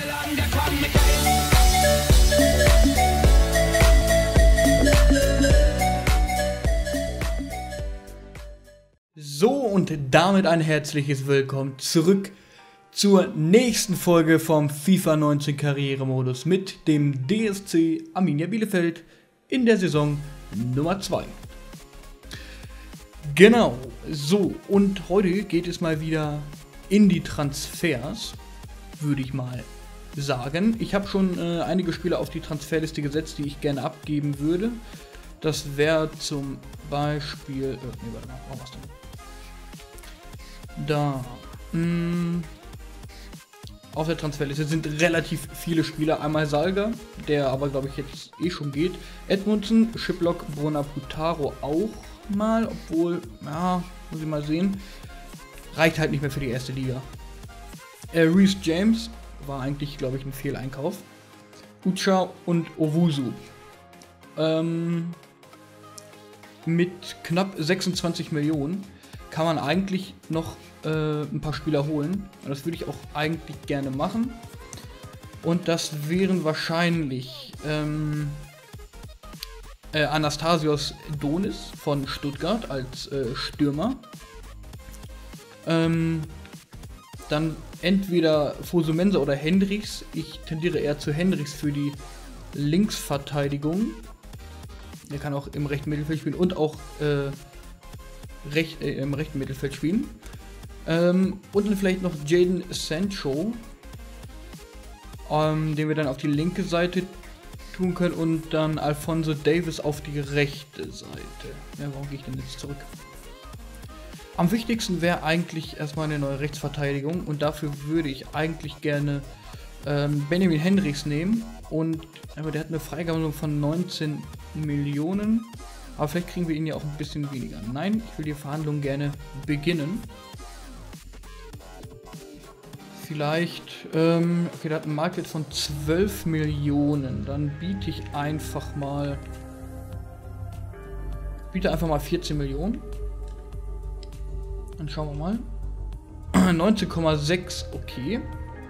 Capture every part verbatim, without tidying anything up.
So, und damit ein herzliches Willkommen zurück zur nächsten Folge vom FIFA neunzehn Karrieremodus mit dem D S C Arminia Bielefeld in der Saison Nummer zwei. Genau, so, und heute geht es mal wieder in die Transfers, würde ich mal sagen. Ich habe schon äh, einige Spieler auf die Transferliste gesetzt, die ich gerne abgeben würde. Das wäre zum Beispiel, äh, nee, warte mal, warum hast du? Da, mh, auf der Transferliste sind relativ viele Spieler. Einmal Salga, der aber glaube ich jetzt eh schon geht. Edmundson, Shiplock, Bruna Putaro auch mal, obwohl, ja, muss ich mal sehen. Reicht halt nicht mehr für die erste Liga. Äh, Reece James war eigentlich, glaube ich, ein Fehleinkauf. Ucha und Owusu. Ähm, mit knapp sechsundzwanzig Millionen kann man eigentlich noch äh, ein paar Spieler holen. Und das würde ich auch eigentlich gerne machen. Und das wären wahrscheinlich ähm, äh, Anastasios Donis von Stuttgart als äh, Stürmer. Ähm, dann entweder Fosumensa oder Hendricks. Ich tendiere eher zu Hendricks für die Linksverteidigung. Der kann auch im rechten Mittelfeld spielen und auch äh, recht, äh, im rechten Mittelfeld spielen. Ähm, und dann vielleicht noch Jadon Sancho, ähm, den wir dann auf die linke Seite tun können, und dann Alphonso Davies auf die rechte Seite. Ja, warum gehe ich denn jetzt zurück? Am wichtigsten wäre eigentlich erstmal eine neue Rechtsverteidigung, und dafür würde ich eigentlich gerne ähm, Benjamin Hendricks nehmen. Und aber der hat eine Freigabe von neunzehn Millionen, aber vielleicht kriegen wir ihn ja auch ein bisschen weniger. Nein, ich will die Verhandlungen gerne beginnen. Vielleicht, ähm, okay, der hat einen Marktwert von zwölf Millionen. Dann biete ich einfach mal, biete einfach mal vierzehn Millionen. Dann schauen wir mal. neunzehn Komma sechs, okay.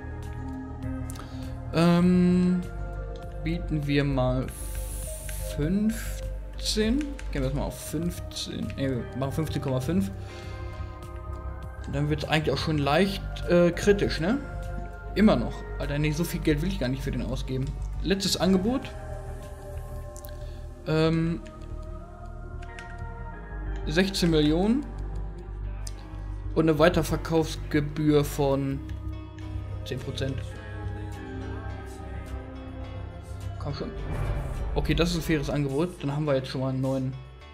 Ähm, bieten wir mal fünfzehn. Gehen wir jetzt mal auf fünfzehn. Ne, wir machen fünfzehn Komma fünf. Dann wird es eigentlich auch schon leicht äh, kritisch, ne? Immer noch. Alter, nee, so viel Geld will ich gar nicht für den ausgeben. Letztes Angebot. Ähm, sechzehn Millionen. Und eine Weiterverkaufsgebühr von zehn Prozent. Komm schon. Okay, das ist ein faires Angebot. Dann haben wir jetzt schon mal einen neuen,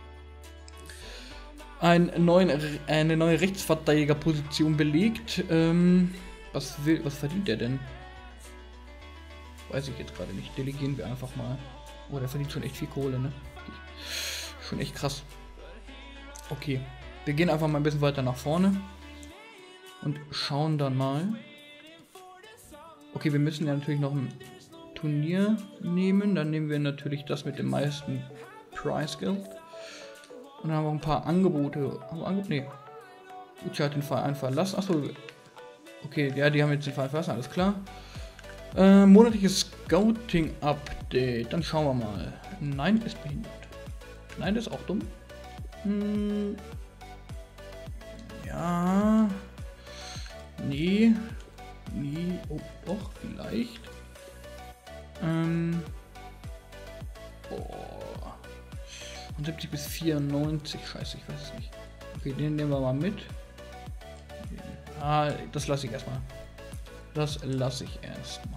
einen neuen eine neue Rechtsverteidigerposition belegt. Ähm, was will, was verdient der denn? Weiß ich jetzt gerade nicht. Delegieren wir einfach mal. Oh, der verdient schon echt viel Kohle, ne? Schon echt krass. Okay. Wir gehen einfach mal ein bisschen weiter nach vorne und schauen dann mal. Okay, wir müssen ja natürlich noch ein Turnier nehmen. Dann nehmen wir natürlich das mit dem meisten Price Geld. Und dann haben wir ein paar Angebote. Haben wir Angebot? Nee. Ucha hat den Verein verlassen. Achso. Okay, ja, die haben jetzt den Verein verlassen, alles klar. Äh, monatliches Scouting-Update. Dann schauen wir mal. Nein, ist behindert. Nein, das ist auch dumm. Hm. Ja. Nee. Nee. Oh, doch, vielleicht. Ähm. Boah. Von siebzig bis vierundneunzig. Scheiße, ich weiß es nicht. Okay, den nehmen wir mal mit. Ah, das lasse ich erstmal. Das lasse ich erstmal.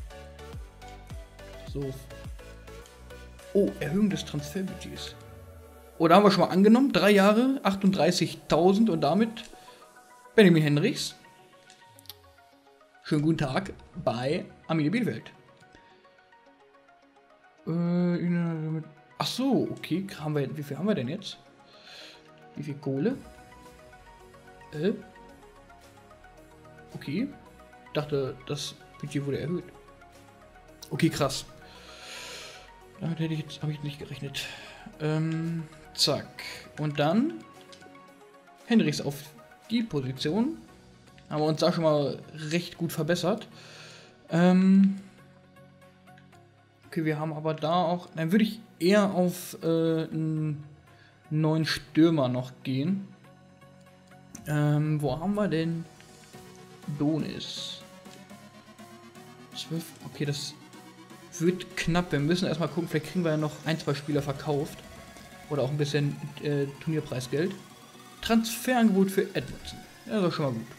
So. Oh, Erhöhung des Transferbudgets. Oh, da haben wir schon mal angenommen. Drei Jahre, achtunddreißigtausend, und damit Benjamin Hendricks. Schönen guten Tag bei Arminia Bielefeld. Äh, ach so, okay. Haben wir, wie viel haben wir denn jetzt? Wie viel Kohle? Äh? Okay. Ich dachte, das Budget wurde erhöht. Okay, krass. Damit hätte ich jetzt, habe ich nicht gerechnet. Ähm, zack. Und dann Hendricks auf die Position. Haben wir uns da schon mal recht gut verbessert. Ähm okay, wir haben aber da auch... Dann würde ich eher auf äh, einen neuen Stürmer noch gehen. Ähm, wo haben wir denn Donis? zwölf. Okay, das wird knapp. Wir müssen erstmal gucken, vielleicht kriegen wir ja noch ein, zwei Spieler verkauft. Oder auch ein bisschen äh, Turnierpreisgeld. Transferangebot für Edmondson. Ja, das ist schon mal gut.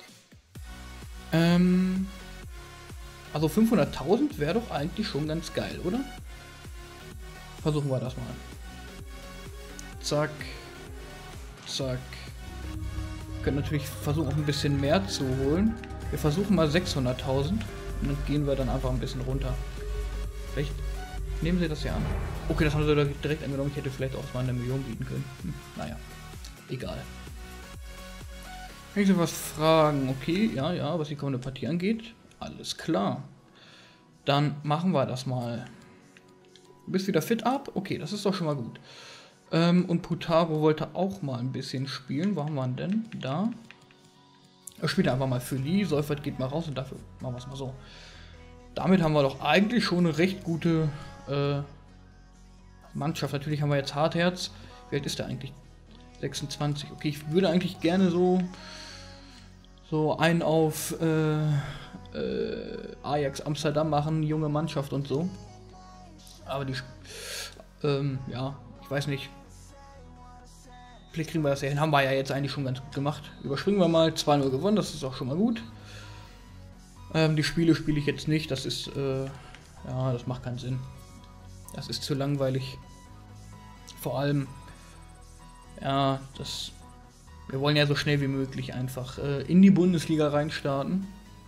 Ähm, also fünfhunderttausend wäre doch eigentlich schon ganz geil, oder? Versuchen wir das mal. Zack. Zack. Wir können natürlich versuchen, auch ein bisschen mehr zu holen. Wir versuchen mal sechshunderttausend. Und dann gehen wir dann einfach ein bisschen runter. Vielleicht nehmen sie das ja an. Okay, das haben sie direkt angenommen. Ich hätte vielleicht auch mal eine Million bieten können. Hm, naja. Egal. Kann ich so was fragen? Okay, ja, ja, was die kommende Partie angeht. Alles klar. Dann machen wir das mal. Du bist wieder fit ab? Okay, das ist doch schon mal gut. Ähm, und Putaro wollte auch mal ein bisschen spielen. Wo haben wir ihn denn? Da. Er spielt einfach mal für Lee. Seufert geht mal raus und dafür machen wir es mal so. Damit haben wir doch eigentlich schon eine recht gute äh, Mannschaft. Natürlich haben wir jetzt Hartherz. Wie alt ist der eigentlich? sechsundzwanzig. Okay, ich würde eigentlich gerne so so einen auf äh, äh, Ajax Amsterdam machen, junge Mannschaft und so. Aber die, ähm, ja, ich weiß nicht. Vielleicht kriegen wir das ja hin. Haben wir ja jetzt eigentlich schon ganz gut gemacht. Überspringen wir mal. zwei null gewonnen, das ist auch schon mal gut. Ähm, die Spiele spiele ich jetzt nicht. Das ist, äh, ja, das macht keinen Sinn. Das ist zu langweilig. Vor allem, ja, das... Wir wollen ja so schnell wie möglich einfach äh, in die Bundesliga reinstarten.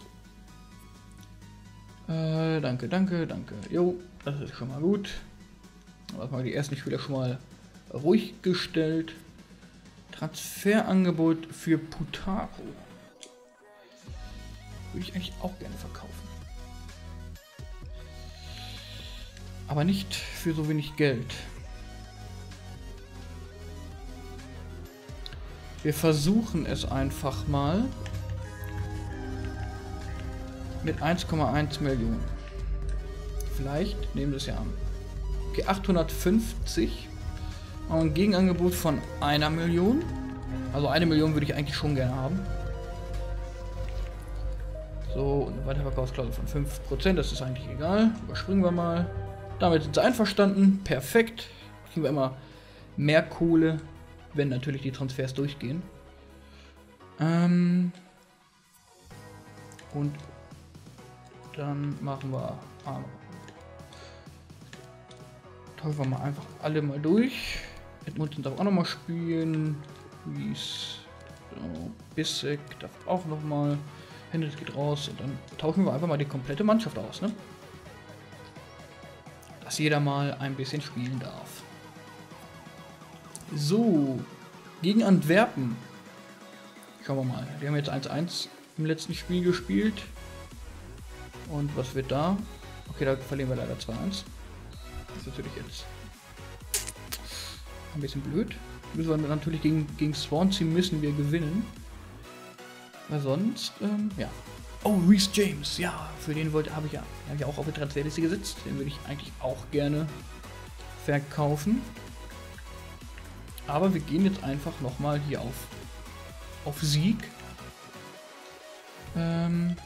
Äh, danke, danke, danke. Jo, das ist schon mal gut. Aber mal die ersten Spieler schon mal ruhig gestellt. Transferangebot für Putaro. Würde ich eigentlich auch gerne verkaufen. Aber nicht für so wenig Geld. Wir versuchen es einfach mal mit eins Komma eins Millionen. Vielleicht nehmen wir es ja an. Okay, achthundertfünfzig. Und ein Gegenangebot von einer Million. Also eine Million würde ich eigentlich schon gerne haben. So, und eine Weiterverkaufsklausel von fünf Prozent, das ist eigentlich egal. Überspringen wir mal. Damit sind sie einverstanden. Perfekt. Kriegen wir immer mehr Kohle, wenn natürlich die Transfers durchgehen. Ähm und dann machen wir ah, tauschen wir mal einfach alle mal durch. Edmondson darf auch noch mal spielen. Luis, so, Bissek darf auch noch mal. Hendricks geht raus und dann tauschen wir einfach mal die komplette Mannschaft aus, ne? Dass jeder mal ein bisschen spielen darf. So, gegen Antwerpen. Schauen wir mal. Wir haben jetzt eins eins im letzten Spiel gespielt. Und was wird da? Okay, da verlieren wir leider zwei eins. Das ist natürlich jetzt ein bisschen blöd. Müssen wir natürlich gegen, gegen Swansea müssen wir gewinnen. Weil sonst, ähm, ja. Oh, Reece James, ja, für den wollte habe ich ja, habe ich auch auf der Transferliste gesetzt. Den würde ich eigentlich auch gerne verkaufen. Aber wir gehen jetzt einfach nochmal hier auf, auf Sieg. Ähm,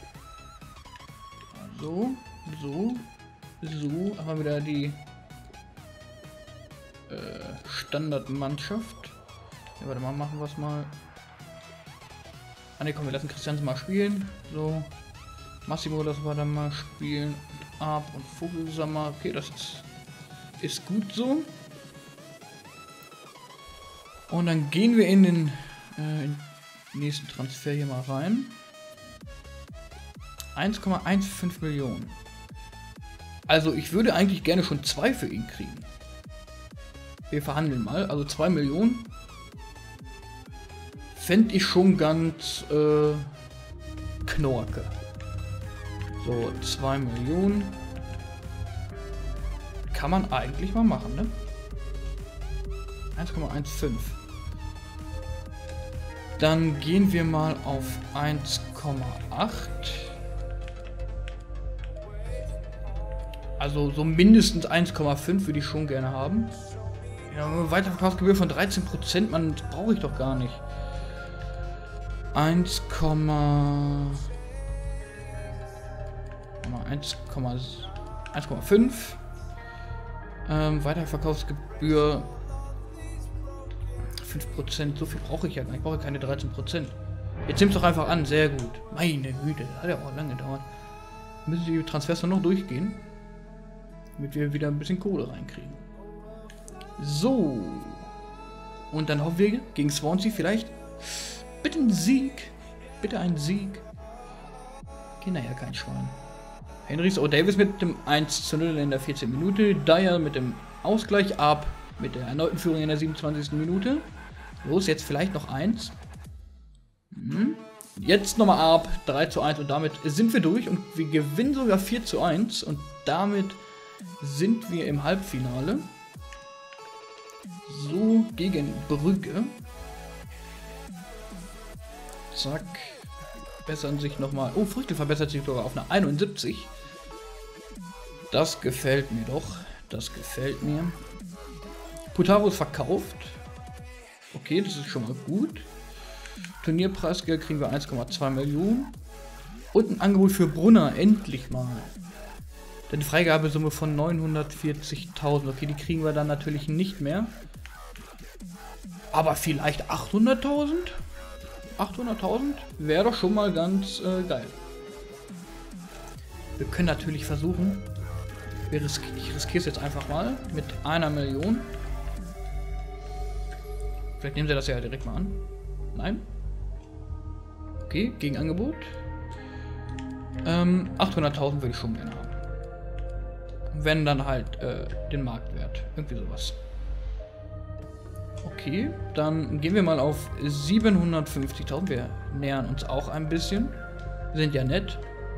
so, so, so. Haben wir wieder die äh, Standardmannschaft. Ja, warte mal, machen wir es mal. Ah ne, komm, wir lassen Christiansen mal spielen. So. Massimo lassen wir dann mal spielen. Und Ab und Vogelsammer. Okay, das ist, ist gut so. Und dann gehen wir in den, äh, in den nächsten Transfer hier mal rein. eins Komma fünfzehn Millionen. Also ich würde eigentlich gerne schon zwei für ihn kriegen. Wir verhandeln mal. Also zwei Millionen. Fände ich schon ganz äh, knorke. So, zwei Millionen. Kann man eigentlich mal machen, ne? eins Komma fünfzehn. Dann gehen wir mal auf eins Komma acht. Also so mindestens eins Komma fünf würde ich schon gerne haben. Ja, Weiterverkaufsgebühr von dreizehn Prozent, man, das brauche ich doch gar nicht. eins Komma fünf. Ähm, Weiterverkaufsgebühr fünf Prozent. So viel brauche ich ja gar nicht. Ich brauche keine dreizehn Prozent. Jetzt nimm's doch einfach an. Sehr gut. Meine Güte, das hat ja auch lange gedauert. Müssen die Transfers noch durchgehen, damit wir wieder ein bisschen Kohle reinkriegen. So. Und dann hoffen wir gegen Swansea vielleicht. Bitte ein Sieg. Bitte ein Sieg. Okay, naja, kein Schwein. Henrys O'Davis mit dem eins zu null in der vierzehnten Minute. Dyer mit dem Ausgleich ab. Mit der erneuten Führung in der siebenundzwanzigsten Minute. Los, jetzt vielleicht noch eins. Hm. Jetzt nochmal ab. drei zu eins und damit sind wir durch. Und wir gewinnen sogar vier zu eins. Und damit sind wir im Halbfinale. So, gegen Brügge. Zack. Bessern sich nochmal. Oh, Früchte verbessert sich sogar auf eine einundsiebzig. Das gefällt mir doch. Das gefällt mir. Putaro ist verkauft. Okay, das ist schon mal gut. Turnierpreisgeld kriegen wir eins Komma zwei Millionen. Und ein Angebot für Brunner. Endlich mal. Denn die Freigabesumme von neunhundertvierzigtausend. Okay, die kriegen wir dann natürlich nicht mehr. Aber vielleicht achthunderttausend? achthunderttausend wäre doch schon mal ganz äh, geil. Wir können natürlich versuchen. Wir risk ich riskiere es jetzt einfach mal mit einer Million. Vielleicht nehmen sie das ja direkt mal an. Nein. Okay, Gegenangebot. Ähm, achthunderttausend würde ich schon gerne haben. Wenn dann halt äh, den Marktwert. Irgendwie sowas. Okay, dann gehen wir mal auf siebenhundertfünfzigtausend. Wir nähern uns auch ein bisschen. Sind ja nett.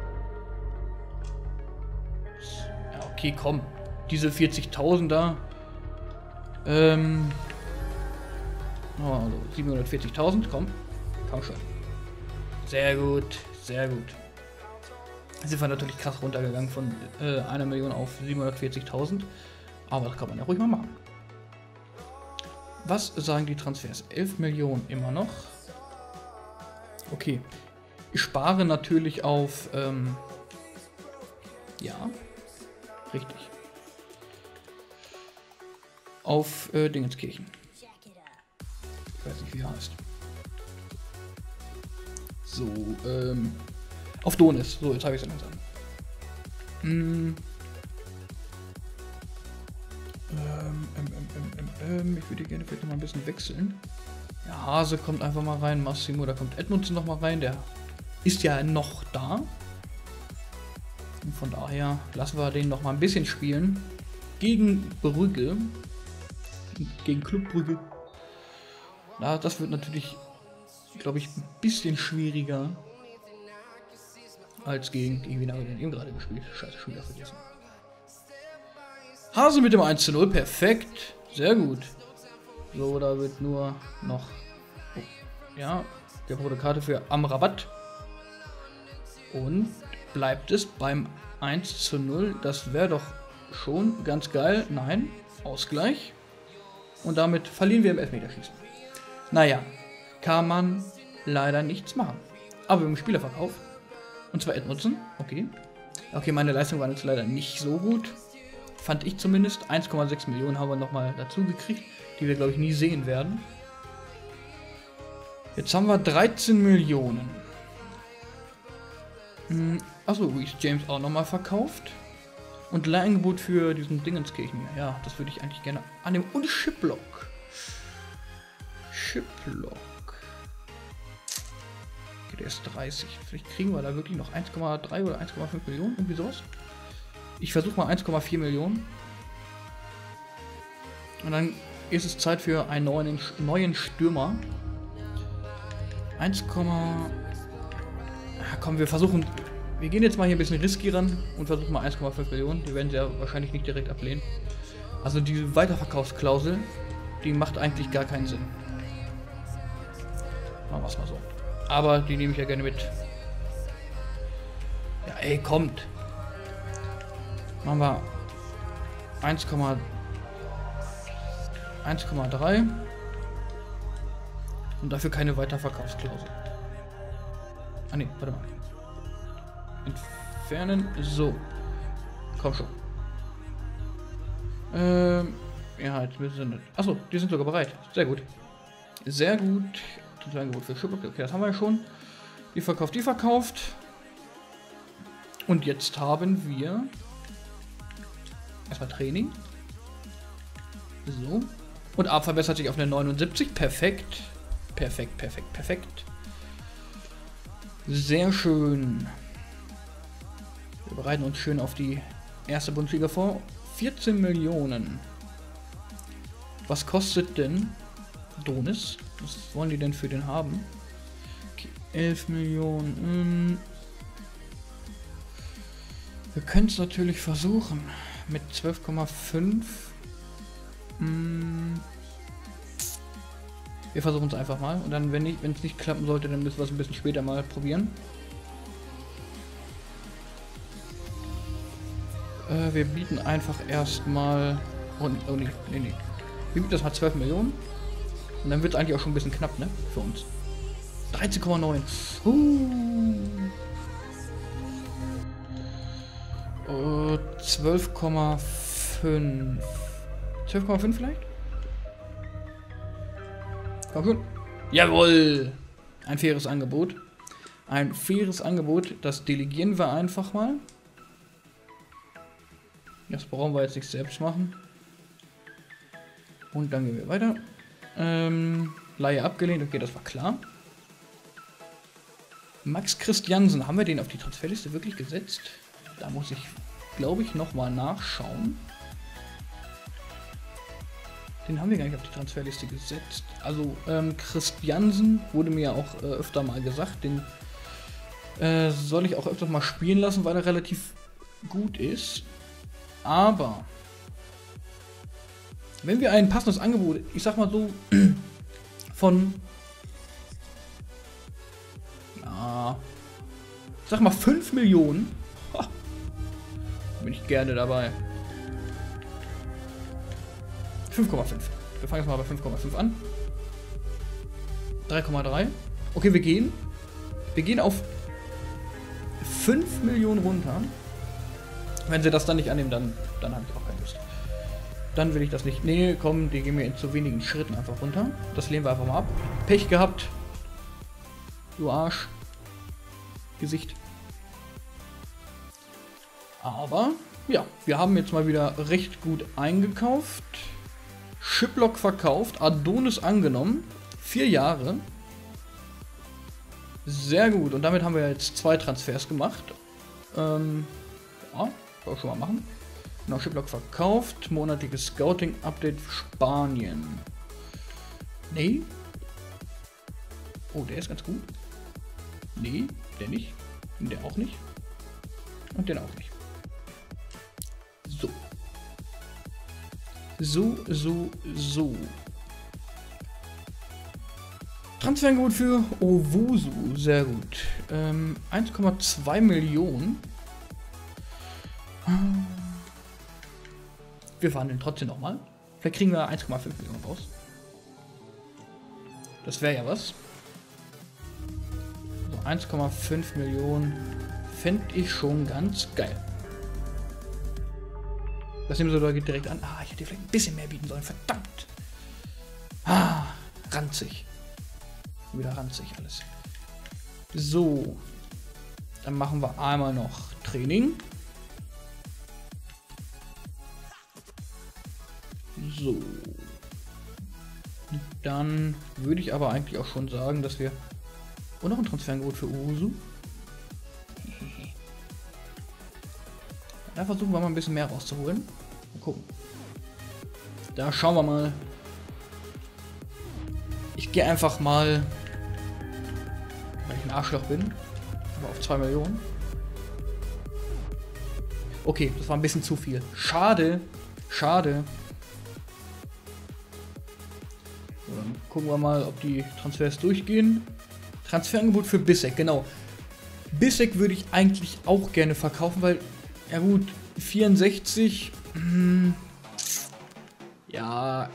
Ja, okay, komm. Diese vierzigtausend da. Ähm. Oh, also siebenhundertvierzigtausend, komm. Komm schon. Sehr gut, sehr gut. Sind wir natürlich krass runtergegangen von äh, einer Million auf siebenhundertvierzigtausend. Aber das kann man ja ruhig mal machen. Was sagen die Transfers? elf Millionen immer noch. Okay. Ich spare natürlich auf... Ähm, ja. Richtig. Auf äh, Dingenskirchen. Ich weiß nicht, wie er heißt. So, ähm... auf Donis. So, jetzt habe ich es langsam. Hm... Ähm, ähm, ähm, ähm, ähm, ich würde gerne vielleicht noch mal ein bisschen wechseln. Ja, Hase kommt einfach mal rein, Massimo, da kommt Edmundson noch mal rein, der ist ja noch da. Und von daher lassen wir den noch mal ein bisschen spielen. Gegen Brügge. Gegen Club Brügge. Na, das wird natürlich, glaube ich, ein bisschen schwieriger. Als gegen, gegen wen haben wir denn eben gerade gespielt? Scheiße, schon wieder vergessen. Hase mit dem eins zu null, perfekt. Sehr gut. So, da wird nur noch... Oh, ja, der rote Karte für Amrabat. Und bleibt es beim eins zu null. Das wäre doch schon ganz geil. Nein, Ausgleich. Und damit verlieren wir im Elfmeterschießen. Naja, kann man leider nichts machen. Aber wir haben einen Spieler verkauft. Und zwar Edmundson. Okay. Okay, meine Leistung war jetzt leider nicht so gut. Fand ich zumindest. eins Komma sechs Millionen haben wir nochmal dazu gekriegt, die wir, glaube ich, nie sehen werden. Jetzt haben wir dreizehn Millionen. Hm, achso, Reece James auch nochmal verkauft. Und Leihangebot für diesen Dingenskirchen. Ja, das würde ich eigentlich gerne annehmen. Und Shiplock. Shiplock. Okay, der ist dreißig. Vielleicht kriegen wir da wirklich noch eins Komma drei oder eins Komma fünf Millionen. Irgendwie sowas. Ich versuche mal eins Komma vier Millionen. Und dann ist es Zeit für einen neuen, neuen Stürmer. eins, komm, wir versuchen... Wir gehen jetzt mal hier ein bisschen risky ran und versuchen mal eins Komma fünf Millionen. Die werden sie ja wahrscheinlich nicht direkt ablehnen. Also diese Weiterverkaufsklausel, die macht eigentlich gar keinen Sinn. Machen wir es mal so. Aber die nehme ich ja gerne mit. Ja, ey, kommt. Machen wir eins Komma drei und dafür keine Weiterverkaufsklausel. Ah ne, warte mal. Entfernen. So. Komm schon. Ähm, ja, jetzt müssen sie nicht. Achso, die sind sogar bereit. Sehr gut. Sehr gut. Das Angebot für Schippe. Okay, das haben wir ja schon. Die verkauft, die verkauft. Und jetzt haben wir erstmal Training. So. Und A verbessert sich auf eine neunundsiebzig. Perfekt. Perfekt, perfekt, perfekt. Sehr schön. Wir bereiten uns schön auf die erste Bundesliga vor. vierzehn Millionen. Was kostet denn Donis? Was wollen die denn für den haben? Okay, elf Millionen. Wir können es natürlich versuchen. Mit zwölf Komma fünf. Wir versuchen es einfach mal. Und dann, wenn es nicht, nicht klappen sollte, dann müssen wir es ein bisschen später mal probieren. Äh, wir bieten einfach erstmal. Oh, oh nee, nee, nee. Wir bieten das mal zwölf Millionen. Und dann wird es eigentlich auch schon ein bisschen knapp, ne? Für uns. dreizehn Komma neun. Uh. Uh, zwölf Komma fünf. zwölf Komma fünf vielleicht? Komm schon. Jawohl! Ein faires Angebot. Ein faires Angebot. Das delegieren wir einfach mal. Das brauchen wir jetzt nicht selbst machen. Und dann gehen wir weiter. Ähm, Leihe abgelehnt. Okay, das war klar. Max Christiansen. Haben wir den auf die Transferliste wirklich gesetzt? Da muss ich, glaube ich, nochmal nachschauen. Den haben wir gar nicht auf die Transferliste gesetzt. Also, ähm, Christiansen wurde mir ja auch äh, öfter mal gesagt. Den äh, soll ich auch öfters mal spielen lassen, weil er relativ gut ist. Aber wenn wir ein passendes Angebot, ich sag mal so, von ja, ich sag mal fünf Millionen, ha, bin ich gerne dabei. fünf Komma fünf. Wir fangen jetzt mal bei fünf Komma fünf an. drei Komma drei. Okay, wir gehen. Wir gehen auf fünf Millionen runter. Wenn sie das dann nicht annehmen, dann, dann habe ich auch keine Lust. Dann will ich das nicht. Nee, komm, die gehen mir in zu wenigen Schritten einfach runter. Das lehnen wir einfach mal ab. Pech gehabt. Du Arsch. Gesicht. Aber, ja, wir haben jetzt mal wieder recht gut eingekauft. Shiplock verkauft. Adonis angenommen. Vier Jahre. Sehr gut. Und damit haben wir jetzt zwei Transfers gemacht. Ähm, ja, soll ich schon mal machen. Genau, Shiplock verkauft. Monatliches Scouting-Update für Spanien. Nee. Oh, der ist ganz gut. Nee, der nicht. Und der auch nicht. Und den auch nicht. So. So, so, so. Transferangebot für Owusu. Sehr gut. Ähm, eins Komma zwei Millionen. Wir verhandeln trotzdem nochmal. Vielleicht kriegen wir eins Komma fünf Millionen raus. Das wäre ja was. So, eins Komma fünf Millionen fände ich schon ganz geil. Das nehmen wir so direkt an. Ah, ich hätte vielleicht ein bisschen mehr bieten sollen. Verdammt. Ah, ranzig. Wieder ranzig alles. So. Dann machen wir einmal noch Training. So. Dann würde ich aber eigentlich auch schon sagen, dass wir... Und noch ein Transferangebot für Owusu. Da versuchen wir mal ein bisschen mehr rauszuholen. Mal gucken. Da schauen wir mal. Ich gehe einfach mal, weil ich ein Arschloch bin, aber auf zwei Millionen. Okay, das war ein bisschen zu viel. Schade. Schade. So, dann gucken wir mal, ob die Transfers durchgehen. Transferangebot für Bissek, genau. Bissek würde ich eigentlich auch gerne verkaufen, weil, ja gut, vierundsechzig. Hm, ja.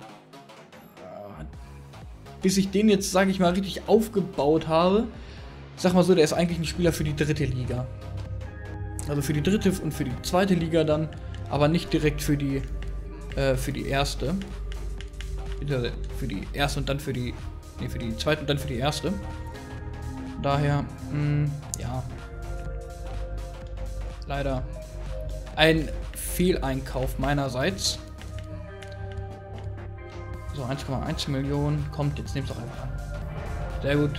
Bis ich den jetzt, sage ich mal, richtig aufgebaut habe. Ich sag mal so, der ist eigentlich ein Spieler für die dritte Liga. Also für die dritte und für die zweite Liga dann, aber nicht direkt für die äh, für die erste. Für die erste und dann für die nee, für die zweite und dann für die erste. Daher, mh, ja. Leider ein Fehleinkauf meinerseits. So, eins Komma eins Millionen. Kommt, jetzt nehmt es doch einfach an. Sehr gut.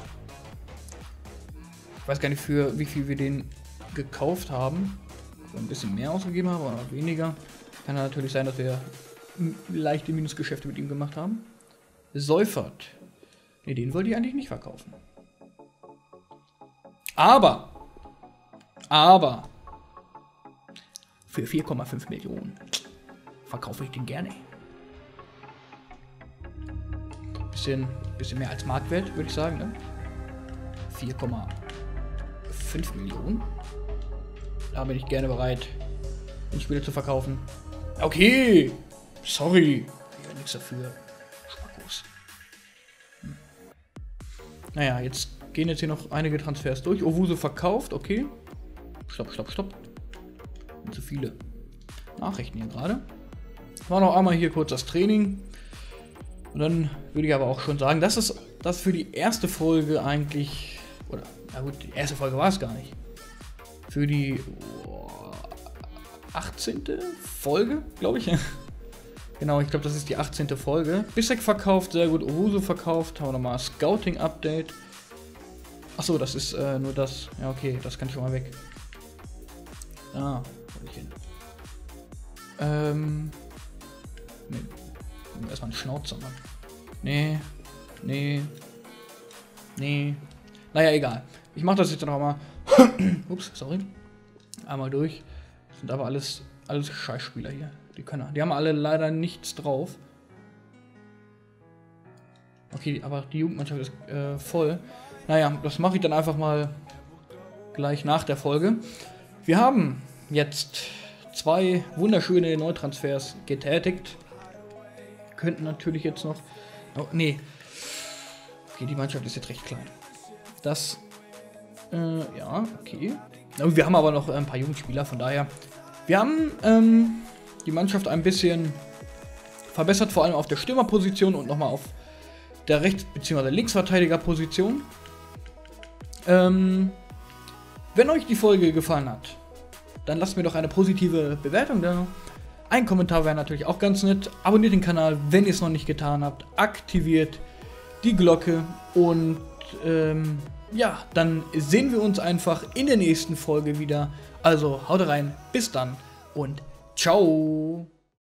Ich weiß gar nicht, für wie viel wir den gekauft haben. So ein bisschen mehr ausgegeben haben oder weniger. Kann natürlich sein, dass wir leichte Minusgeschäfte mit ihm gemacht haben. Seufert. Ne, den wollte ich eigentlich nicht verkaufen. Aber. Aber. Für vier Komma fünf Millionen verkaufe ich den gerne. Bisschen, bisschen mehr als Marktwert, würde ich sagen. Ne? vier Komma fünf Millionen. Da bin ich gerne bereit, den Spieler zu verkaufen. Okay. Sorry. Ich habe nichts dafür. Spackos. Hm. Naja, jetzt gehen jetzt hier noch einige Transfers durch. Owusu verkauft, okay. Stopp, stopp, stopp. Zu viele Nachrichten hier gerade. War noch einmal hier kurz das Training. Und dann würde ich aber auch schon sagen, das ist das für die erste Folge eigentlich. Oder, na gut, die erste Folge war es gar nicht. Für die oh, achtzehnte Folge, glaube ich. Genau, ich glaube, das ist die achtzehnte Folge. Bissek verkauft, sehr gut. Owusu verkauft. Haben wir nochmal Scouting-Update. Achso, das ist äh, nur das. Ja, okay, das kann schon mal weg. Ah, wo ich hin? Ähm. Nee. Erstmal einen Schnauzer, Mann. Nee. Nee. Nee. Naja, egal. Ich mach das jetzt noch mal. Ups, sorry. Einmal durch. Das sind aber alles, alles Scheißspieler hier. Die können. Die haben alle leider nichts drauf. Okay, aber die Jugendmannschaft ist äh, voll. Naja, das mache ich dann einfach mal gleich nach der Folge. Wir haben jetzt zwei wunderschöne Neutransfers getätigt. Könnten natürlich jetzt noch... Oh, nee. Okay, die Mannschaft ist jetzt recht klein. Das... Äh, ja, okay. Wir haben aber noch ein paar Jugendspieler, von daher... Wir haben ähm, die Mannschaft ein bisschen verbessert, vor allem auf der Stürmerposition und nochmal auf der Rechts- bzw. Linksverteidigerposition. Ähm, wenn euch die Folge gefallen hat, dann lasst mir doch eine positive Bewertung da. Ein Kommentar wäre natürlich auch ganz nett. Abonniert den Kanal, wenn ihr es noch nicht getan habt. Aktiviert die Glocke. Und ähm, ja, dann sehen wir uns einfach in der nächsten Folge wieder. Also haut rein, bis dann und ciao.